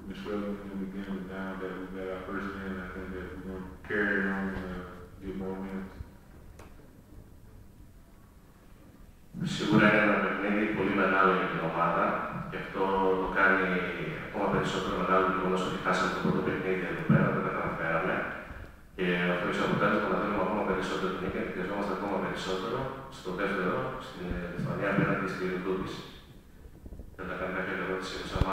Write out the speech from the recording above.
been struggling in the beginning, but now that we got our first win, I think that we're going to carry it on and get more wins. Σίγουρα είναι ένα παιχνίδι πολύ μεγάλο για την ομάδα και αυτό το κάνει ακόμα περισσότερο μεγάλο το γεγονός ότι χάσαμε το πρώτο παιχνίδι εδώ πέρα, δεν τα καταφέραμε. Και αυτό έχει αποτέλεσμα να θέλουμε ακόμα περισσότερο την νίκη, χρειαζόμαστε ακόμα περισσότερο στο δεύτερο, στην Ισπανία απέναντι στη Ρουντούπης. Δεν θα κάνει κάποια ερώτηση.